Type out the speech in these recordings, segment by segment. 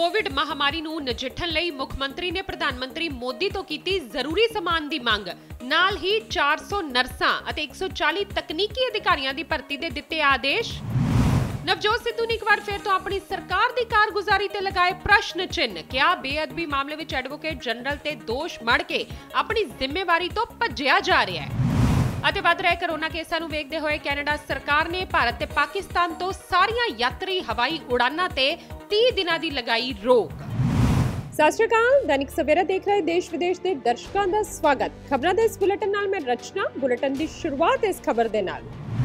Covid महामारी नूं नजिठण लई मुख मंत्री ने प्रधानमंत्री मोदी तो कीती जरूरी समान दी मंग। नाल ही 400 नर्सां अते 140 तकनीकी अधिकारियों की भर्ती दे दिते आदेश। नवजोत सिद्धू ने एक बार फिर तो अपनी सरकार की कारगुजारी ते लगाए प्रश्न चिन्ह। क्या बेअदबी मामले विच एडवोकेट जनरल ते दोष मड़ के अपनी जिम्मेवारी तो भज्जिया जा रहा है। ਅਤੇ ਵੱਧ ਰਹੇ कोरोना केसां ਨੂੰ ਵੇਖਦੇ ਹੋਏ ਕੈਨੇਡਾ ਸਰਕਾਰ ਨੇ ਭਾਰਤ ਤੇ ਪਾਕਿਸਤਾਨ ਤੋਂ ਸਾਰੀਆਂ ਯਾਤਰੀ ਹਵਾਈ ਉਡਾਨਾਂ ਤੇ 30 ਦਿਨਾਂ ਦੀ ਲਗਾਈ ਰੋਕ। ਸਤਿ ਸ਼੍ਰੀ ਅਕਾਲ, ਦੈਨਿਕ ਸਵੇਰਾ ਦੇਖ ਰਹੇ ਦੇਸ਼ ਵਿਦੇਸ਼ ਦੇ ਦਰਸ਼ਕਾਂ ਦਾ ਸਵਾਗਤ। ਖਬਰਾਂ ਦੇ ਇਸ ਬੁਲੇਟਿਨ ਨਾਲ ਮੈਂ ਰਚਨਾ। ਬੁਲੇਟਿਨ ਦੀ ਸ਼ੁਰੂਆਤ ਇਸ ਖਬਰ ਦੇ ਨਾਲ।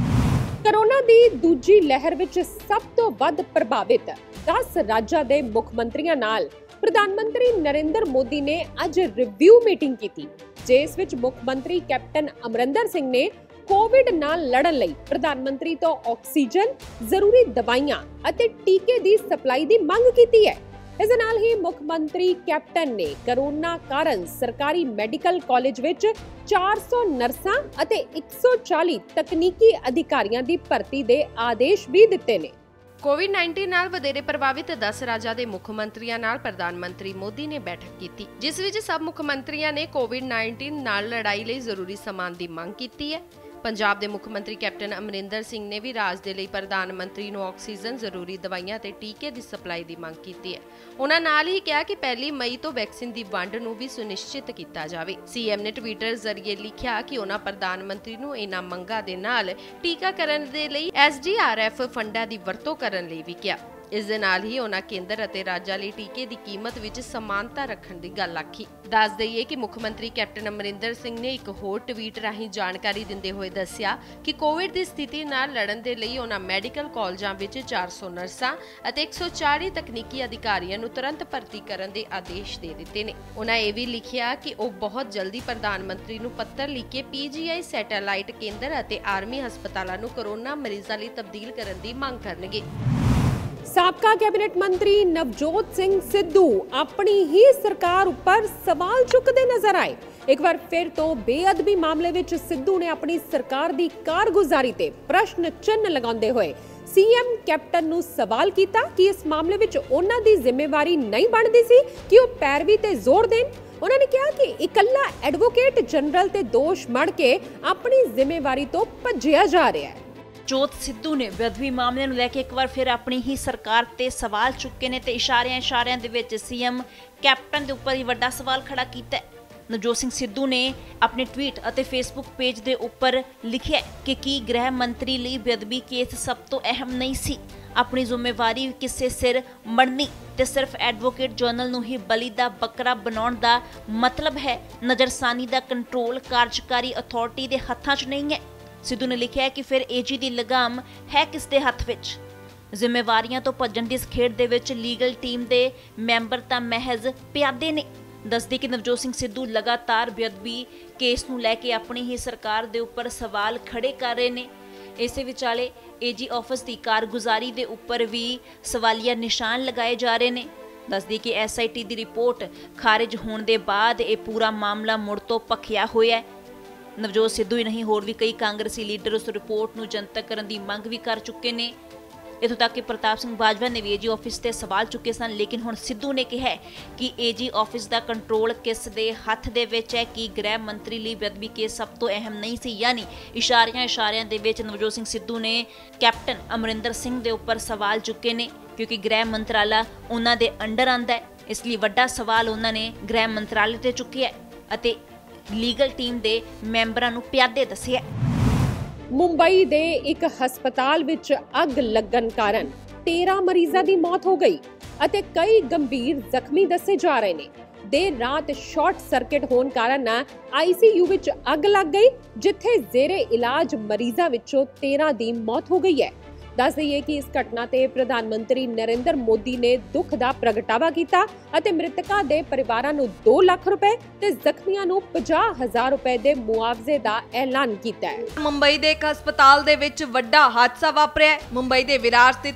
ਕੋਰੋਨਾ ਦੀ ਦੂਜੀ ਲਹਿਰ ਵਿੱਚ ਸਭ ਤੋਂ ਵੱਧ ਪ੍ਰਭਾਵਿਤ 10 ਰਾਜਾਂ ਦੇ ਮੁੱਖ ਮੰਤਰੀਆਂ ਨਾਲ ਪ੍ਰਧਾਨ ਮੰਤਰੀ ਨਰਿੰਦਰ ਮੋਦੀ ਨੇ ਅੱਜ ਰਿਵਿਊ ਮੀਟਿੰਗ ਕੀਤੀ, ਜਿਸ ਵਿੱਚ ਮੁੱਖ ਮੰਤਰੀ ਕੈਪਟਨ ਅਮਰਿੰਦਰ ਸਿੰਘ ਨੇ ਕੋਵਿਡ ਨਾਲ ਲੜਨ ਲਈ ਪ੍ਰਧਾਨ ਮੰਤਰੀ ਤੋਂ ਆਕਸੀਜਨ, ਜ਼ਰੂਰੀ ਦਵਾਈਆਂ ਅਤੇ ਟੀਕੇ ਦੀ ਸਪਲਾਈ ਦੀ ਮੰਗ ਕੀਤੀ ਹੈ। ਇਸ ਦੇ ਨਾਲ ਹੀ ਮੁੱਖ ਮੰਤਰੀ ਕੈਪਟਨ ਨੇ ਕੋਰੋਨਾ ਕਾਰਨ ਸਰਕਾਰੀ ਮੈਡੀਕਲ ਕਾਲਜ ਵਿੱਚ 400 ਨਰਸਾਂ ਅਤੇ 140 ਤਕਨੀਕੀ ਅਧਿਕਾਰੀਆਂ ਦੀ ਭਰਤੀ ਦੇ ਆਦੇਸ਼ ਵੀ ਦਿੱਤੇ ਨੇ। कोविड-19 ਨਾਲ ਵਧੇਰੇ ਪ੍ਰਭਾਵਿਤ 10 ਰਾਜਾਂ ਦੇ ਮੁੱਖ ਮੰਤਰੀਆਂ ਨਾਲ ਪ੍ਰਧਾਨ ਮੰਤਰੀ ਮੋਦੀ ਨੇ ਬੈਠਕ ਕੀਤੀ, ਜਿਸ ਵਿੱਚ ਸਭ ਮੁੱਖ ਮੰਤਰੀਆਂ ਨੇ ਕੋਵਿਡ-19 ਨਾਲ ਲੜਾਈ ਲਈ ਜ਼ਰੂਰੀ ਸਮਾਨ ਦੀ ਮੰਗ ਕੀਤੀ ਹੈ। ਪੰਜਾਬ ਦੇ ਮੁੱਖ ਮੰਤਰੀ ਕੈਪਟਨ ਅਮਰਿੰਦਰ ਸਿੰਘ ਨੇ ਵੀ ਰਾਜ ਦੇ ਲਈ ਪ੍ਰਧਾਨ ਮੰਤਰੀ ਨੂੰ ਆਕਸੀਜਨ, ਜ਼ਰੂਰੀ ਦਵਾਈਆਂ ਤੇ ਟੀਕੇ ਦੀ ਸਪਲਾਈ ਦੀ ਮੰਗ ਕੀਤੀ ਹੈ। ਉਹਨਾਂ ਨਾਲ ਹੀ ਕਿਹਾ ਕਿ 1 ਮਈ ਤੋਂ ਵੈਕਸੀਨ ਦੀ ਵੰਡ ਨੂੰ ਵੀ ਸੁਨਿਸ਼ਚਿਤ ਕੀਤਾ ਜਾਵੇ। ਸੀਐਮ ਨੇ ਟਵਿੱਟਰ ਜ਼ਰੀਏ ਲਿਖਿਆ ਕਿ ਉਹਨਾਂ ਪ੍ਰਧਾਨ ਮੰਤਰੀ ਨੂੰ ਇਹਨਾਂ ਮੰਗਾਂ ਦੇ ਨਾਲ ਟੀਕਾਕਰਨ ਦੇ ਲਈ SDRF ਫੰਡਾਂ ਦੀ ਵਰਤੋਂ ਕਰਨ ਲਈ ਵੀ ਕਿਹਾ। ਇਸ ਦੇ ਨਾਲ ਹੀ ਉਹਨਾਂ ਕੇਂਦਰ ਅਤੇ ਰਾਜਾਂ ਲਈ ਟੀਕੇ ਦੀ ਕੀਮਤ ਵਿੱਚ ਸਮਾਨਤਾ ਰੱਖਣ ਦੀ ਗੱਲ ਆਖੀ। ਦੱਸ ਦਈਏ ਕਿ ਮੁੱਖ ਮੰਤਰੀ ਕੈਪਟਨ ਅਮਰਿੰਦਰ ਸਿੰਘ ਨੇ ਇੱਕ ਹੋਰ ਟਵੀਟ ਰਾਹੀਂ ਜਾਣਕਾਰੀ ਦਿੰਦੇ ਹੋਏ ਦੱਸਿਆ ਕਿ ਕੋਵਿਡ ਦੀ ਸਥਿਤੀ ਨਾਲ ਲੜਨ ਦੇ ਲਈ ਉਹਨਾਂ ਮੈਡੀਕਲ ਕਾਲਜਾਂ ਵਿੱਚ 400 ਨਰਸਾਂ ਅਤੇ 140 ਤਕਨੀਕੀ ਅਧਿਕਾਰੀਆਂ ਨੂੰ ਤੁਰੰਤ ਭਰਤੀ ਕਰਨ ਦੇ ਆਦੇਸ਼ ਦੇ ਦਿੱਤੇ ਨੇ। ਉਹਨਾਂ ਇਹ ਵੀ ਲਿਖਿਆ ਕਿ ਉਹ ਬਹੁਤ ਜਲਦੀ ਪ੍ਰਧਾਨ ਮੰਤਰੀ ਨੂੰ ਪੱਤਰ ਲਿਖ ਕੇ PGI ਸੈਟੇਲਾਈਟ ਕੇਂਦਰ ਅਤੇ ਆਰਮੀ ਹਸਪਤਾਲਾਂ ਨੂੰ ਕੋਰੋਨਾ ਮਰੀਜ਼ਾਂ ਲਈ ਤਬਦੀਲ ਕਰਨ ਦੀ ਮੰਗ ਕਰਨਗੇ। ਸਾਬਕਾ ਕੈਬਨਿਟ ਮੰਤਰੀ ਨਵਜੋਤ ਸਿੰਘ ਸਿੱਧੂ ਆਪਣੀ ਹੀ ਸਰਕਾਰ ਉੱਪਰ ਸਵਾਲ ਚੁੱਕਦੇ ਨਜ਼ਰ ਆਏ। ਇੱਕ ਵਾਰ ਫਿਰ ਤੋਂ ਬੇਅਦਬੀ ਮਾਮਲੇ ਵਿੱਚ ਸਿੱਧੂ ਨੇ ਆਪਣੀ ਸਰਕਾਰ ਦੀ ਕਾਰਗੁਜ਼ਾਰੀ ਤੇ ਪ੍ਰਸ਼ਨ ਚਿੰਨ੍ਹ ਲਗਾਉਂਦੇ ਹੋਏ CM ਕੈਪਟਨ ਨੂੰ ਸਵਾਲ ਕੀਤਾ ਕਿ ਇਸ ਮਾਮਲੇ ਵਿੱਚ ਉਹਨਾਂ ਦੀ ਜ਼ਿੰਮੇਵਾਰੀ ਨਹੀਂ ਬਣਦੀ ਸੀ ਕਿ ਉਹ ਪੈਰਵੀ ਤੇ ਜ਼ੋਰ ਦੇਣ। ਉਹਨਾਂ ਨੇ ਕਿਹਾ ਕਿ ਇਕੱਲਾ ਐਡਵੋਕੇਟ ਜਨਰਲ ਤੇ ਦੋਸ਼ ਮੜ ਕੇ ਆਪਣੀ ਜ਼ਿੰਮੇਵਾਰੀ ਤੋਂ ਭੱਜਿਆ ਜਾ ਰਿਹਾ ਹੈ। ਨਵਜੋਤ ਸਿੱਧੂ ਨੇ ਬੇਅਦਬੀ ਮਾਮਲੇ ਨੂੰ ਲੈ ਕੇ ਇੱਕ ਵਾਰ ਫਿਰ ਆਪਣੀ ਹੀ ਸਰਕਾਰ ਤੇ ਸਵਾਲ ਚੁੱਕੇ ਨੇ ਤੇ ਇਸ਼ਾਰਿਆਂ ਦੇ ਵਿੱਚ CM ਕੈਪਟਨ ਦੇ ਉੱਪਰ ਹੀ ਵੱਡਾ ਸਵਾਲ ਖੜਾ ਕੀਤਾ ਹੈ। ਨਵਜੋਤ ਸਿੰਘ ਸਿੱਧੂ ਨੇ ਆਪਣੇ ਟਵੀਟ ਅਤੇ ਫੇਸਬੁੱਕ ਪੇਜ ਦੇ ਉੱਪਰ ਲਿਖਿਆ ਕਿ ਕੀ ਗ੍ਰਹਿ ਮੰਤਰੀ ਲਈ ਬੇਅਦਬੀ ਕੇਸ ਸਭ ਤੋਂ ਅਹਿਮ ਨਹੀਂ ਸੀ। ਆਪਣੀ ਜ਼ਿੰਮੇਵਾਰੀ ਕਿਸੇ ਸਿਰ ਮੜਨੀ ਤੇ ਸਿਰਫ ਐਡਵੋਕੇਟ ਜਨਰਲ ਨੂੰ ਹੀ ਬਲੀ ਦਾ ਬੱਕਰਾ ਬਣਾਉਣ ਦਾ ਮਤਲਬ ਹੈ। ਨਜ਼ਰਸਾਨੀ ਦਾ ਕੰਟਰੋਲ ਕਾਰਜਕਾਰੀ ਅਥਾਰਟੀ ਦੇ ਹੱਥਾਂ 'ਚ ਨਹੀਂ ਹੈ। ਸਿੱਧੂ ਨੇ ਲਿਖਿਆ ਕਿ ਫਿਰ AG ਦੀ ਲਗਾਮ ਹੈ ਕਿਸ ਦੇ ਹੱਥ ਵਿੱਚ। ਜ਼ਿੰਮੇਵਾਰੀਆਂ ਤੋਂ ਭੱਜਣ ਦੀ ਇਸ ਖੇਡ ਦੇ ਵਿੱਚ ਲੀਗਲ ਟੀਮ ਦੇ ਮੈਂਬਰ ਤਾਂ ਮਹਿਜ਼ ਪਿਆਦੇ ਨੇ। ਦੱਸਦੀ ਕਿ ਨਵਜੋਤ ਸਿੰਘ ਸਿੱਧੂ ਲਗਾਤਾਰ ਬੇਅਦਬੀ ਕੇਸ ਨੂੰ ਲੈ ਕੇ ਆਪਣੀ ਹੀ ਸਰਕਾਰ ਦੇ ਉੱਪਰ ਸਵਾਲ ਖੜੇ ਕਰ ਰਹੇ ਨੇ। ਇਸੇ ਵਿਚਾਲੇ AG ਆਫਿਸ ਦੀ ਕਾਰਗੁਜ਼ਾਰੀ ਦੇ ਉੱਪਰ ਵੀ ਸਵਾਲੀਆ ਨਿਸ਼ਾਨ ਲਗਾਏ ਜਾ ਰਹੇ ਨੇ। ਦੱਸਦੀ ਕਿ SIT ਦੀ ਰਿਪੋਰਟ ਖਾਰਿਜ ਹੋਣ ਦੇ ਬਾਅਦ ਇਹ ਪੂਰਾ ਮਾਮਲਾ ਮੁੜ ਤੋਂ ਭਖਿਆ ਹੋਇਆ ਹੈ। ਨਵਜੋਤ ਸਿੱਧੂ ਹੀ ਨਹੀਂ, ਹੋਰ ਵੀ ਕਈ ਕਾਂਗਰਸੀ ਲੀਡਰ ਉਸ ਰਿਪੋਰਟ ਨੂੰ ਜਨਤਕ ਕਰਨ ਦੀ ਮੰਗ ਵੀ ਕਰ ਚੁੱਕੇ ਨੇ। ਇੱਥੋਂ ਤੱਕ ਕਿ ਪ੍ਰਤਾਪ ਸਿੰਘ ਬਾਜਵਾ ਨੇ ਵੀ AG ਆਫਿਸ ਤੇ ਸਵਾਲ ਚੁੱਕੇ ਸਨ, ਲੇਕਿਨ ਹੁਣ ਸਿੱਧੂ ਨੇ ਕਿਹਾ ਕਿ AG ਆਫਿਸ ਦਾ ਕੰਟਰੋਲ ਕਿਸ ਦੇ ਹੱਥ ਦੇ ਵਿੱਚ ਹੈ। ਕਿ ਗ੍ਰਹਿ ਮੰਤਰੀ ਲਈ ਬੇਅਦਬੀ ਕੇਸ ਸਭ ਤੋਂ ਅਹਿਮ ਨਹੀਂ ਸੀ। ਯਾਨੀ ਇਸ਼ਾਰਿਆਂ ਦੇ ਵਿੱਚ ਨਵਜੋਤ ਸਿੰਘ ਸਿੱਧੂ ਨੇ ਕੈਪਟਨ ਅਮਰਿੰਦਰ ਸਿੰਘ ਦੇ ਉੱਪਰ ਸਵਾਲ ਚੁੱਕੇ ਨੇ, ਕਿਉਂਕਿ ਗ੍ਰਹਿ ਮੰਤਰਾਲਾ ਉਹਨਾਂ ਦੇ ਅੰਡਰ ਆਉਂਦਾ ਹੈ। ਇਸ ਲਈ ਵੱਡਾ ਸਵਾਲ ਉਹਨਾਂ ਨੇ ਗ੍ਰਹਿ ਮੰਤਰਾਲੇ ਤੇ ਚੁੱਕਿਆ ਅਤੇ ਲੀਗਲ ਟੀਮ ਦੇ ਮੈਂਬਰਾਂ ਨੂੰ ਪਿਆਦੇ ਦੱਸਿਆ। ਮੁੰਬਈ ਦੇ ਇੱਕ ਹਸਪਤਾਲ ਵਿੱਚ ਅੱਗ ਲੱਗਣ ਕਾਰਨ 13 ਮਰੀਜ਼ਾਂ ਦੀ ਮੌਤ ਹੋ ਗਈ ਅਤੇ ਕਈ ਗੰਭੀਰ ਜ਼ਖਮੀ ਦੱਸੇ ਜਾ ਰਹੇ ਨੇ। ਦੇਰ ਰਾਤ ਸ਼ਾਰਟ ਸਰਕਟ ਹੋਣ ਕਾਰਨ ICU ਵਿੱਚ ਅੱਗ ਲੱਗ ਗਈ, ਜਿੱਥੇ ਜ਼ੇਰੇ ਇਲਾਜ ਮਰੀਜ਼ਾਂ ਵਿੱਚੋਂ 13 ਦੀ ਮੌਤ ਹੋ ਗਈ ਹੈ। ਦੱਸ ਦਈਏ ਕਿ ਇਸ ਘਟਨਾ ਤੇ ਪ੍ਰਧਾਨ ਮੰਤਰੀ ਨਰਿੰਦਰ ਮੋਦੀ ਨੇ ਦੁੱਖ ਦਾ ਪ੍ਰਗਟਾਵਾ ਕੀਤਾ ਅਤੇ ਮ੍ਰਿਤਕਾਂ ਦੇ ਪਰਿਵਾਰਾਂ ਨੂੰ 2 ਲੱਖ ਰੁਪਏ ਤੇ ਜ਼ਖਮੀਆਂ ਨੂੰ 50,000 ਰੁਪਏ ਦੇ ਮੁਆਵਜ਼ੇ ਦਾ ਐਲਾਨ ਕੀਤਾ ਹੈ। ਮੁੰਬਈ ਦੇ ਇੱਕ ਹਸਪਤਾਲ ਦੇ ਵਿੱਚ ਵੱਡਾ ਹਾਦਸਾ ਵਾਪਰਿਆ ਹੈ। ਮੁੰਬਈ ਦੇ ਵਿਰਾਰ ਸਥਿਤ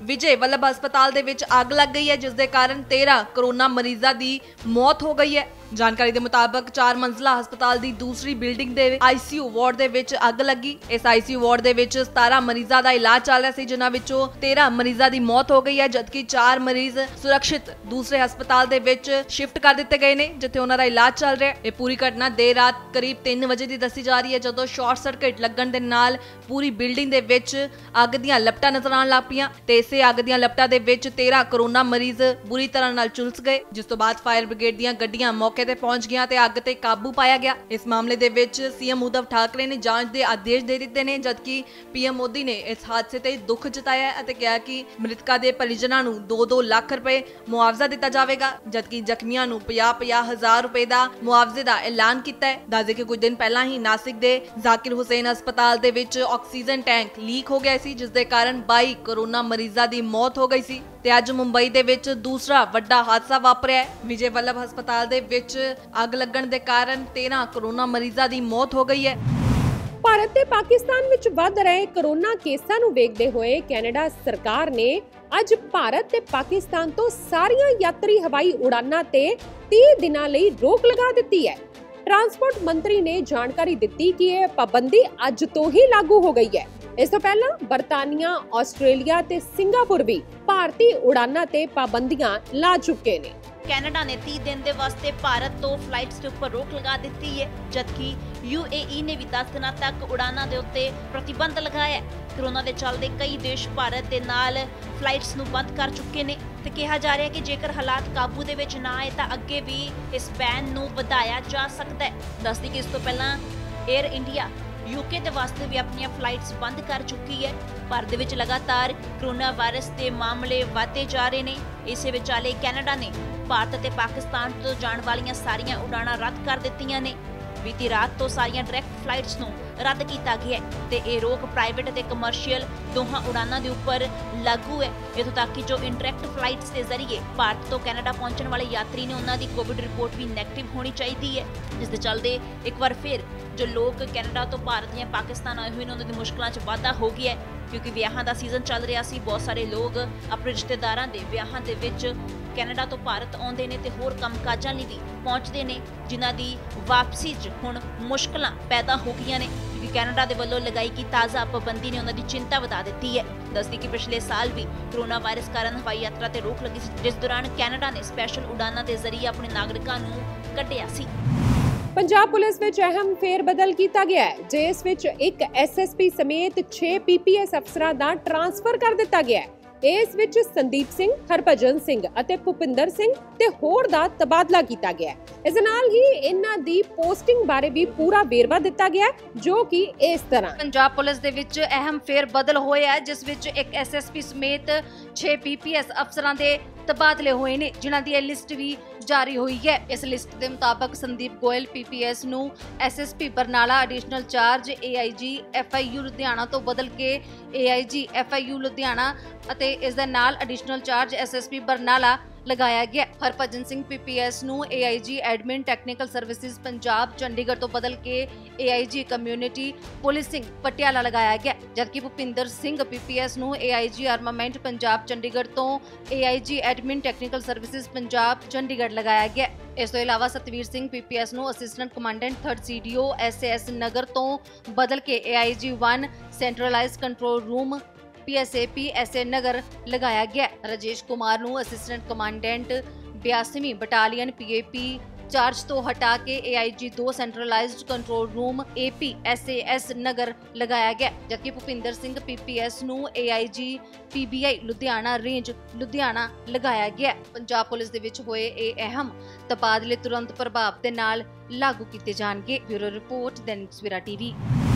ਵਿਜੇ ਵੱਲਭ ਹਸਪਤਾਲ ਦੇ ਵਿੱਚ ਅੱਗ ਲੱਗ ਗਈ ਹੈ, ਜਿਸ ਦੇ ਕਾਰਨ 13 ਕੋਰੋਨਾ ਮਰੀਜ਼ਾਂ ਦੀ ਮੌਤ ਹੋ ਗਈ ਹੈ। ਜਾਣਕਾਰੀ ਦੇ ਮੁਤਾਬਕ 4 ਮੰਜ਼ਲਾ ਹਸਪਤਾਲ ਦੀ ਦੂਸਰੀ ਬਿਲਡਿੰਗ ਦੇ ਆਈਸੀਯੂ ਵਾਰਡ ਦੇ ਵਿੱਚ ਅੱਗ ਲੱਗੀ। ਇਸ ਆਈਸੀਯੂ ਵਾਰਡ ਦੇ ਵਿੱਚ 17 ਮਰੀਜ਼ਾਂ ਦਾ ਇਲਾਜ ਚੱਲ ਰਿਹਾ ਸੀ, ਜਿਨ੍ਹਾਂ ਵਿੱਚੋਂ 13 ਮਰੀਜ਼ਾਂ ਦੀ ਮੌਤ ਹੋ ਗਈ ਹੈ, ਜਦਕਿ 4 ਮਰੀਜ਼ ਸੁਰੱਖਿਅਤ ਦੂਸਰੇ ਹਸਪਤਾਲ ਦੇ ਵਿੱਚ ਸ਼ਿਫਟ ਕਰ ਦਿੱਤੇ ਗਏ ਨੇ, ਜਿੱਥੇ ਉਹਨਾਂ ਦਾ ਇਲਾਜ ਚੱਲ ਰਿਹਾ ਹੈ। ਇਹ ਪੂਰੀ ਘਟਨਾ ਦੇਰ ਰਾਤ ਕਰੀਬ 3 ਵਜੇ ਦੀ ਦੱਸੀ ਜਾ ਰਹੀ ਹੈ, ਜਦੋਂ ਸ਼ਾਰਟ ਸਰਕਟ ਲੱਗਣ ਦੇ ਨਾਲ ਪੂਰੀ ਬਿਲਡਿੰਗ ਦੇ ਵਿੱਚ ਅੱਗ ਦੀਆਂ ਲਪਟਾਂ ਨਜ਼ਰ ਆਉਣ ਲੱਗ ਪਈਆਂ ਤੇ ਇਸੇ ਅੱਗ ਦੀਆਂ ਲਪਟਾਂ ਦੇ ਵਿੱਚ 13 ਕੋਰੋਨਾ ਮਰੀਜ਼ ਬੁਰੀ ਤਰ੍ਹਾਂ ਨਾਲ ਝੁਲਸ ਗਏ, ਜਿਸ ਤੋਂ ਬਾਅਦ ਫਾਇਰ ਬ੍ਰਿਗੇਡ ਦੀਆਂ ਗੱਡੀਆਂ ਮੌਕੇ ਤੇ ਪਹੁੰਚ ਗਈਆਂ ਤੇ ਅੱਗ ਤੇ ਕਾਬੂ ਪਾਇਆ ਗਿਆ। ਇਸ ਮਾਮਲੇ ਦੇ ਵਿੱਚ ਸੀਐਮ ਉद्धਵ ਠਾਕਰੇ ਨੇ ਜਾਂਚ ਦੇ ਆਦੇਸ਼ ਦੇ ਦਿੱਤੇ ਨੇ, ਜਦਕਿ ਪੀਐਮ ਮੋਦੀ ਨੇ ਇਸ ਹਾਦਸੇ ਤੇ ਦੁੱਖ ਜਤਾਇਆ ਹੈ ਅਤੇ ਕਿਹਾ ਕਿ ਮ੍ਰਿਤਕਾਂ ਦੇ ਪਰਿਜਨਾਂ ਨੂੰ 2-2 ਲੱਖ ਰੁਪਏ ਮੁਆਵਜ਼ਾ ਦਿੱਤਾ ਜਾਵੇਗਾ, ਜਦਕਿ ਜ਼ਖਮੀਆਂ ਨੂੰ 50-50 ਹਜ਼ਾਰ ਰੁਪਏ ਦਾ ਮੁਆਵਜ਼ੇ ਦਾ ਐਲਾਨ ਕੀਤਾ ਹੈ। ਦੱਸਦੇ ਕਿ ਕੁਝ ਦਿਨ ਪਹਿਲਾਂ ਹੀ ਨਾਸਿਕ ਦੇ ਜ਼ਾਕਿਰ ਹੁਸੈਨ ਹਸਪਤਾਲ ਦੇ ਵਿੱਚ ਆਕਸੀਜਨ ਟੈਂਕ ਲੀਕ ਹੋ ਗਿਆ ਸੀ, ਜਿਸ ਦੇ ਕਾਰਨ 22 ਕੋਰੋਨਾ ਮਰੀਜ਼ਾਂ ਦੀ ਮੌਤ ਹੋ ਗਈ ਸੀ ਤੇ ਅੱਜ ਮੁੰਬਈ ਦੇ ਵਿੱਚ ਦੂਸਰਾ ਵੱਡਾ ਹਾਦਸਾ ਵਾਪਰਿਆ ਹੈ। ਵਿਜੇ ਵੱਲਭ ਹਸਪਤਾਲ ਦੇ ਵਿੱਚ ਅੱਗ ਲੱਗਣ ਦੇ ਕਾਰਨ 13 ਕੋਰੋਨਾ ਮਰੀਜ਼ਾਂ ਦੀ ਮੌਤ ਹੋ ਗਈ ਹੈ। ਭਾਰਤ ਤੇ ਪਾਕਿਸਤਾਨ ਵਿੱਚ ਵੱਧ ਰਹੇ ਕੋਰੋਨਾ ਕੇਸਾਂ ਨੂੰ ਵੇਖਦੇ ਹੋਏ ਕੈਨੇਡਾ ਸਰਕਾਰ ਨੇ ਅੱਜ ਭਾਰਤ ਤੇ ਪਾਕਿਸਤਾਨ ਤੋਂ ਸਾਰੀਆਂ ਯਾਤਰੀ ਹਵਾਈ ਉਡਾਨਾਂ ਤੇ 30 ਦਿਨਾਂ ਲਈ ਰੋਕ ਲਗਾ ਦਿੱਤੀ ਹੈ। ਟਰਾਂਸਪੋਰਟ ਮੰਤਰੀ ਨੇ ਜਾਣਕਾਰੀ ਦਿੱਤੀ ਕਿ ਇਹ ਪਾਬੰਦੀ ਅੱਜ ਤੋਂ ਹੀ ਲਾਗੂ ਹੋ ਗਈ ਹੈ। ਇਸ ਤੋਂ ਪਹਿਲਾਂ ਬਰਤਾਨੀਆ, ਆਸਟ੍ਰੇਲੀਆ ਤੇ ਸਿੰਗਾਪੁਰ ਵੀ ਭਾਰਤੀ ਉਡਾਨਾਂ ਤੇ ਪਾਬੰਦੀਆਂ ਲਾ ਚੁੱਕੇ ਨੇ। ਕੈਨੇਡਾ ਨੇ 30 ਦਿਨ ਦੇ ਵਾਸਤੇ ਭਾਰਤ ਤੋਂ ਫਲਾਈਟਸ ਦੇ ਉੱਪਰ ਰੋਕ ਲਗਾ ਦਿੱਤੀ ਹੈ, ਜਦਕਿ UAE ਨੇ ਵੀ 10 ਦਿਨਾਂ ਤੱਕ ਉਡਾਨਾਂ ਦੇ ਉੱਤੇ ਪ੍ਰਤੀਬੰਧ ਲਗਾਇਆ ਹੈ। ਕੋਰੋਨਾ ਦੇ ਚੱਲਦੇ ਕਈ ਦੇਸ਼ ਭਾਰਤ ਦੇ ਨਾਲ ਫਲਾਈਟਸ ਨੂੰ ਬੰਦ ਕਰ ਚੁੱਕੇ ਨੇ ਤੇ ਕਿਹਾ ਜਾ ਰਿਹਾ ਹੈ ਕਿ ਜੇਕਰ ਹਾਲਾਤ ਕਾਬੂ ਦੇ ਵਿੱਚ ਨਾ ਆਏ ਤਾਂ ਅੱਗੇ ਵੀ ਇਸ ਬੈਨ ਨੂੰ ਵਧਾਇਆ ਜਾ ਸਕਦਾ ਹੈ। ਦੱਸਦੀ ਕਿ ਇਸ ਤੋਂ ਪਹਿਲਾਂ 에ਅਰ ਇੰਡੀਆ UK ਦੇ ਵਾਸਤੇ ਵੀ ਆਪਣੀਆਂ ਫਲਾਈਟਸ ਬੰਦ ਕਰ ਚੁੱਕੀ ਹੈ। ਭਾਰਤ ਦੇ ਵਿੱਚ ਲਗਾਤਾਰ ਕੋਰੋਨਾ ਵਾਇਰਸ ਦੇ ਮਾਮਲੇ ਵਧਦੇ ਜਾ ਰਹੇ ਨੇ। ਇਸੇ ਵਿਚਾਲੇ ਕੈਨੇਡਾ ਨੇ ਭਾਰਤ ਅਤੇ ਪਾਕਿਸਤਾਨ ਤੋਂ ਜਾਣ ਵਾਲੀਆਂ ਸਾਰੀਆਂ ਉਡਾਣਾਂ ਰੱਦ ਕਰ ਦਿੱਤੀਆਂ ਨੇ। ਬੀਤੀ ਰਾਤ ਤੋਂ ਸਾਰੀਆਂ ਡਾਇਰੈਕਟ ਫਲਾਈਟਸ ਨੂੰ ਰੱਦ ਕੀਤਾ ਗਿਆ ਹੈ ਤੇ ਇਹ ਰੋਕ ਪ੍ਰਾਈਵੇਟ ਅਤੇ ਕਮਰਸ਼ੀਅਲ ਦੋਹਾਂ ਉਡਾਨਾਂ ਦੇ ਉੱਪਰ ਲਾਗੂ ਹੈ। ਇਥੋਂ ਤੱਕ ਕਿ ਜੋ ਇੰਟਰੈਕਟ ਫਲਾਈਟਸ ਦੇ ਜ਼ਰੀਏ ਭਾਰਤ ਤੋਂ ਕੈਨੇਡਾ ਪਹੁੰਚਣ ਵਾਲੇ ਯਾਤਰੀ ਨੇ ਉਹਨਾਂ ਦੀ ਕੋਵਿਡ ਰਿਪੋਰਟ ਵੀ ਨੈਗੇਟਿਵ ਹੋਣੀ ਚਾਹੀਦੀ ਹੈ, ਜਿਸ ਦੇ ਚੱਲਦੇ ਇੱਕ ਵਾਰ ਫਿਰ ਜੋ ਲੋਕ ਕੈਨੇਡਾ ਤੋਂ ਭਾਰਤ ਜਾਂ ਪਾਕਿਸਤਾਨ ਆਏ ਹੋਏ ਨੇ ਉਹਨਾਂ ਦੀ ਮੁਸ਼ਕਲਾਂ 'ਚ ਵਾਧਾ ਹੋ ਗਿਆ ਹੈ, ਕਿਉਂਕਿ ਵਿਆਹਾਂ ਦਾ ਸੀਜ਼ਨ ਚੱਲ ਰਿਹਾ ਸੀ। ਬਹੁਤ ਸਾਰੇ ਲੋਕ ਆਪਣੇ ਰਿਸ਼ਤੇਦਾਰਾਂ ਦੇ ਵਿਆਹਾਂ ਦੇ ਵਿੱਚ ਕੈਨੇਡਾ ਤੋਂ ਭਾਰਤ ਆਉਂਦੇ ਨੇ ਤੇ ਹੋਰ ਕੰਮਕਾਜਾਂ ਲਈ ਵੀ ਪਹੁੰਚਦੇ ਨੇ, ਜਿਨ੍ਹਾਂ ਦੀ ਵਾਪਸੀ 'ਚ ਹੁਣ ਮੁਸ਼ਕਲਾਂ ਪੈਦਾ ਹੋ ਗਈਆਂ ਨੇ, ਕਿਉਂਕਿ ਕੈਨੇਡਾ ਦੇ ਵੱਲੋਂ ਲਗਾਈ ਗਈ ਤਾਜ਼ਾ ਪਾਬੰਦੀ ਨੇ ਉਹਨਾਂ ਦੀ ਚਿੰਤਾ ਵਧਾ ਦਿੱਤੀ ਹੈ। ਦੱਸਦੀ ਕਿ ਪਿਛਲੇ ਸਾਲ ਵੀ ਕੋਰੋਨਾ ਵਾਇਰਸ ਕਾਰਨ ਹਵਾਈ ਯਾਤਰਾ ਤੇ ਰੋਕ ਲੱਗੀ ਸੀ, ਜਿਸ ਦੌਰਾਨ ਕੈਨੇਡਾ ਨੇ ਸਪੈਸ਼ਲ ਉਡਾਨਾਂ ਦੇ ਜ਼ਰੀਏ ਆਪਣੇ ਨਾਗਰਿਕਾਂ ਨੂੰ ਕੱਢਿਆ ਸੀ। ਪੰਜਾਬ ਪੁਲਿਸ ਵਿੱਚ ਅਹਿਮ ਫੇਰਬਦਲ ਕੀਤਾ ਗਿਆ ਹੈ, ਜਿਸ ਵਿੱਚ ਇੱਕ SSP ਸਮੇਤ 6 PPS ਅਫਸਰਾਂ ਦਾ ਟ੍ਰਾਂਸਫਰ ਕਰ ਦਿੱਤਾ ਗਿਆ ਹੈ। ਇਸ ਵਿੱਚ ਸੰਦੀਪ ਸਿੰਘ, ਹਰਭਜਨ ਸਿੰਘ ਅਤੇ ਭੁਪਿੰਦਰ ਸਿੰਘ ਤੇ ਹੋਰ ਦਾ ਤਬਾਦਲਾ ਕੀਤਾ ਗਿਆ ਹੈ। ਇਸ ਨਾਲ ਹੀ ਇਹਨਾਂ ਦੀ ਪੋਸਟਿੰਗ ਬਾਰੇ ਵੀ ਪੂਰਾ ਵੇਰਵਾ ਦਿੱਤਾ ਗਿਆ ਹੈ, ਜੋ ਕਿ ਇਸ ਤਰ੍ਹਾਂ ਪੰਜਾਬ ਪੁਲਿਸ ਦੇ ਵਿੱਚ ਅਹਿਮ ਫੇਰਬਦਲ ਹੋਇਆ ਹੈ, ਜਿਸ ਵਿੱਚ ਇੱਕ SSP ਸਮੇਤ 6 PPS ਅਫਸਰਾਂ ਦੇ ਤਬਾਦਲੇ ਹੋਏ ਨੇ, ਜਿਨ੍ਹਾਂ ਦੀ ਇਹ ਲਿਸਟ ਵੀ ਜਾਰੀ ਹੋਈ ਹੈ। ਇਸ ਲਿਸਟ ਦੇ ਮੁਤਾਬਕ ਸੰਦੀਪ ਗੋਇਲ PPS ਨੂੰ SSP Barnala additional charge AIG FIU Ludhiana ਤੋਂ ਬਦਲ ਕੇ AIG FIU ਲੁਧਿਆਣਾ ਅਤੇ ਇਸ ਦੇ ਨਾਲ ਐਡੀਸ਼ਨਲ ਚਾਰਜ SSP ਬਰਨਾਲਾ ਲਗਾਇਆ ਗਿਆ। ਹਰਭਜਨ ਸਿੰਘ PPS ਨੂੰ AIG admin technical services Punjab Chandigarh ਤੋਂ ਬਦਲ ਕੇ AIG ਕਮਿਊਨਿਟੀ ਪੁਲਿਸਿੰਗ ਪਟਿਆਲਾ ਲਗਾਇਆ ਗਿਆ, ਜਦਕਿ ਭੁਪਿੰਦਰ ਸਿੰਘ PPS ਨੂੰ AIG ਆਰਮਾਮੈਂਟ ਪੰਜਾਬ ਚੰਡੀਗੜ੍ਹ ਤੋਂ AIG admin technical services Punjab Chandigarh ਲਗਾਇਆ ਗਿਆ। ਇਸ ਤੋਂ ਇਲਾਵਾ ਸਤਵੀਰ ਸਿੰਘ PPS ਨੂੰ assistant commandant 3rd CDO SAS Nagar ਤੋਂ ਬਦਲ ਕੇ AIG 1 centralised control room PSAP SA Nagar ਲਗਾਇਆ ਗਿਆ। ਰਾਜੇਸ਼ ਕੁਮਾਰ ਨੂੰ ਅਸਿਸਟੈਂਟ ਕਮਾਂਡੈਂਟ 82ਵੀਂ ਬਟਾਲੀਅਨ PAP ਚਾਰਜ ਤੋਂ ਹਟਾ ਕੇ AIG 2 centralised control room AP SAS Nagar ਲਗਾਇਆ ਗਿਆ, ਜਦਕਿ ਭੁਪਿੰਦਰ ਸਿੰਘ PPS ਨੂੰ AIG PBI Ludhiana range Ludhiana ਲਗਾਇਆ ਗਿਆ। ਪੰਜਾਬ ਪੁਲਿਸ ਦੇ ਵਿੱਚ ਹੋਏ ਇਹ ਅਹਿਮ ਤਬਾਦਲੇ ਤੁਰੰਤ ਪ੍ਰਭਾਵ ਦੇ ਨਾਲ ਲਾਗੂ ਕੀਤੇ ਜਾਣਗੇ। Bureau report Dainik Savera TV।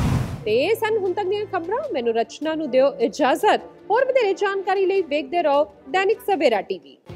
ਤੇ ਸਨ ਹੁਣ ਤੱਕ ਦੀਆਂ ਖਬਰਾਂ। ਮੈਨੂੰ ਰਚਨਾ ਨੂੰ ਦਿਓ ਇਜਾਜ਼ਤ। ਹੋਰ ਵਧੇਰੇ ਜਾਣਕਾਰੀ ਲਈ ਵੇਖਦੇ ਰਹੋ ਦੈਨਿਕ ਸਵੇਰਾ TV।